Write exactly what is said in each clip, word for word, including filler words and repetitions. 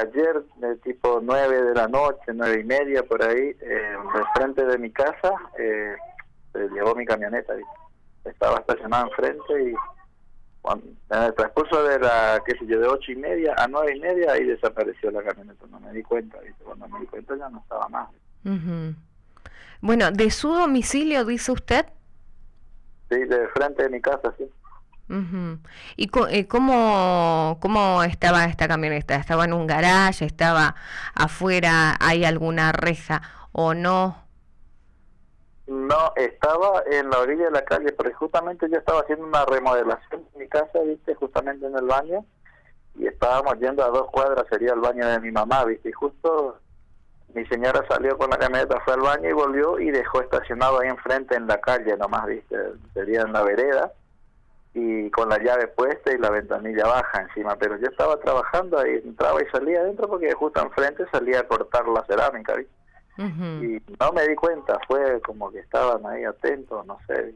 ayer, de tipo nueve de la noche, nueve y media por ahí, eh, de frente de mi casa, eh, se llevó mi camioneta, ¿viste? Estaba estacionada enfrente y cuando, en el transcurso de la, qué sé yo, de ocho y media a nueve y media, ahí desapareció la camioneta, no me di cuenta, ¿viste? Cuando me di cuenta ya no estaba más. Uh-huh. Bueno, ¿de su domicilio dice usted? Sí, de frente de mi casa, sí. Uh-huh. ¿Y co eh, cómo, cómo estaba esta camioneta? ¿Estaba en un garaje? ¿Estaba afuera? ¿Hay alguna reja o no? No, estaba en la orilla de la calle, porque justamente yo estaba haciendo una remodelación en mi casa, ¿viste? Justamente en el baño, y estábamos yendo a dos cuadras, sería el baño de mi mamá, ¿viste? Y justo mi señora salió con la camioneta, fue al baño y volvió y dejó estacionado ahí enfrente en la calle nomás, ¿viste? Sería en la vereda, y con la llave puesta y la ventanilla baja encima, pero yo estaba trabajando ahí, entraba y salía adentro porque justo enfrente salía a cortar la cerámica, ¿viste? Uh-huh. Y no me di cuenta, fue como que estaban ahí atentos, no sé.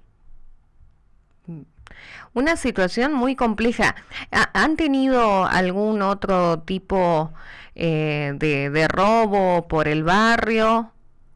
Una situación muy compleja. ¿Han tenido algún otro tipo eh, de, de robo por el barrio?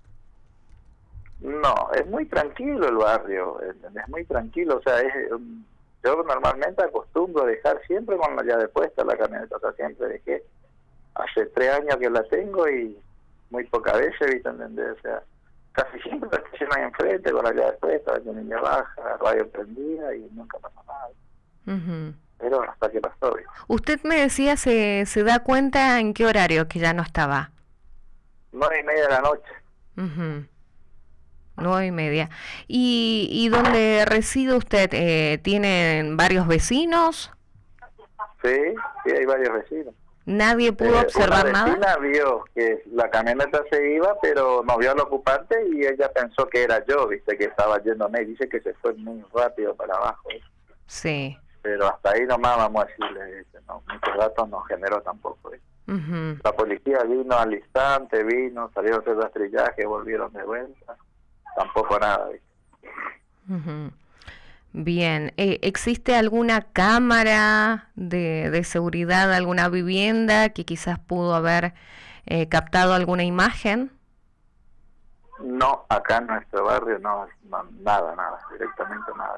No, es muy tranquilo el barrio, es, es muy tranquilo, o sea, es, um, yo normalmente acostumbro a dejar siempre con la llave puesta la camioneta, o sea, siempre dejé, hace tres años que la tengo y muy pocas veces, ¿viste? ¿Entendés? O sea, casi siempre la estaciono ahí enfrente con la llave puesta, la niña baja, radio prendida y nunca pasa nada. Uh-huh. Pero hasta que pasó, ¿viste? Usted me decía, se, se da cuenta en qué horario que ya no estaba. Nueve y media de la noche. Uh-huh. Nueve y media. ¿Y, y dónde reside usted? Eh, ¿Tienen varios vecinos? Sí, sí, hay varios vecinos. ¿Nadie pudo eh, observar una vecina nada? Vio que la camioneta se iba, pero no vio al ocupante y ella pensó que era yo, viste, que estaba yéndome. Dice que se fue muy rápido para abajo. ¿eh? Sí. Pero hasta ahí nomás vamos a decirle, ¿viste? No, muchos datos no generó tampoco. ¿eh? Uh-huh. La policía vino al instante, vino, salieron a hacer rastrillaje, volvieron de vuelta. Tampoco nada. ¿viste? Uh-huh. Bien, eh, ¿existe alguna cámara de, de seguridad de alguna vivienda que quizás pudo haber eh, captado alguna imagen? No, acá en nuestro barrio no, no nada, nada, directamente nada.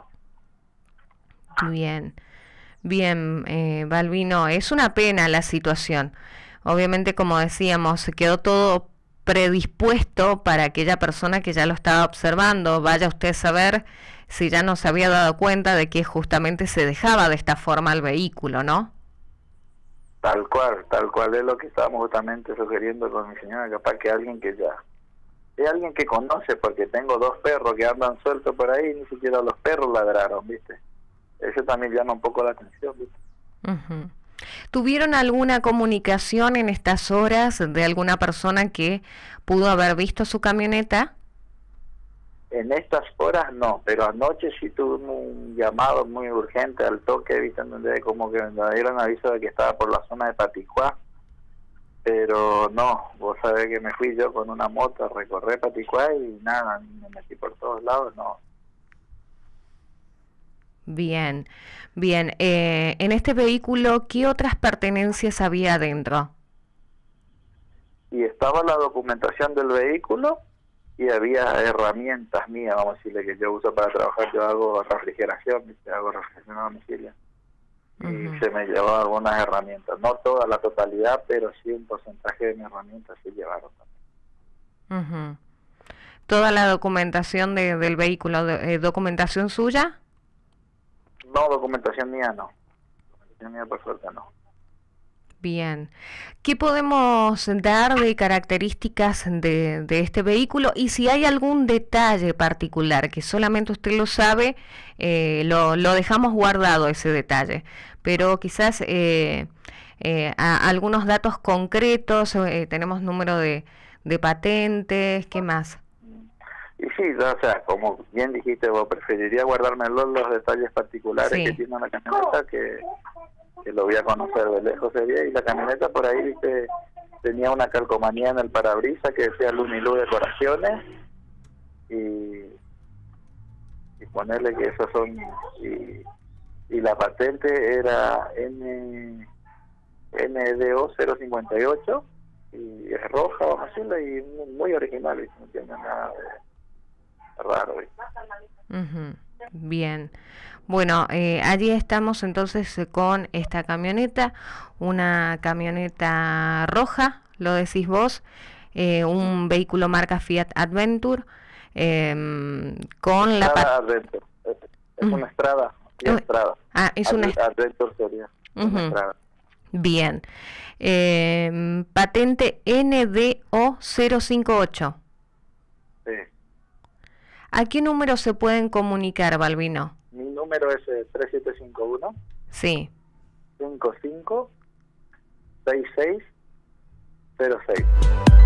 Bien, bien, eh, Balbino, es una pena la situación. Obviamente, como decíamos, quedó todo predispuesto para aquella persona que ya lo estaba observando. Vaya usted a saber si ya no se había dado cuenta de que justamente se dejaba de esta forma el vehículo, ¿no? Tal cual, tal cual es lo que estábamos justamente sugiriendo con mi señora, capaz que alguien que ya, es alguien que conoce, porque tengo dos perros que andan sueltos por ahí, ni siquiera los perros ladraron, ¿viste? Eso también llama un poco la atención, ¿viste? Uh-huh. ¿Tuvieron alguna comunicación en estas horas de alguna persona que pudo haber visto su camioneta? En estas horas no, pero anoche sí tuve un llamado muy urgente al toque, ¿viste? Donde como que me dieron aviso de que estaba por la zona de Paticuá, pero no, vos sabés que me fui yo con una moto a recorrer Paticuá y nada, me metí por todos lados, no. Bien, bien. Eh, en este vehículo, ¿qué otras pertenencias había adentro? Y estaba la documentación del vehículo y había herramientas mías, vamos a decirle, que yo uso para trabajar. Yo hago refrigeración, ¿viste? Hago refrigeración a domicilio. Uh-huh. Y se me llevaron algunas herramientas, no toda la totalidad, pero sí un porcentaje de mis herramientas se llevaron también. Uh-huh. ¿Toda la documentación de, del vehículo, de, eh, documentación suya? No, documentación mía no. Documentación mía por suerte no. Bien. ¿Qué podemos dar de características de, de este vehículo? Y si hay algún detalle particular que solamente usted lo sabe, eh, lo, lo dejamos guardado ese detalle. Pero quizás eh, eh, a, algunos datos concretos, eh, tenemos número de, de patentes, ¿qué más? Y sí, o sea, como bien dijiste vos, preferiría guardarme los, los detalles particulares sí. que tiene la camioneta, que, que lo voy a conocer de lejos sería, y la camioneta por ahí, viste, tenía una calcomanía en el parabrisas que decía Lumilú Decoraciones, y, y ponerle que esos son, y, y la patente era N, N D O cero cincuenta y ocho, y es roja, vamos a decirlo, y muy, muy original, ¿viste? No tiene nada de raro, ¿viste? Uh-huh. Bien. Bueno, eh, allí estamos entonces eh, con esta camioneta, una camioneta roja, lo decís vos, eh, un vehículo marca Fiat Adventure, eh, con la... Strada Adventure, es, es una Strada, Fiat Strada. Ah, es una... Adventure sería uh-huh. una Strada. Bien. Eh, patente N D O cero cincuenta y ocho. Sí. ¿A qué número se pueden comunicar, Balbino? Mi número es eh, tres siete cinco uno. Sí. cinco cinco seis seis cero seis.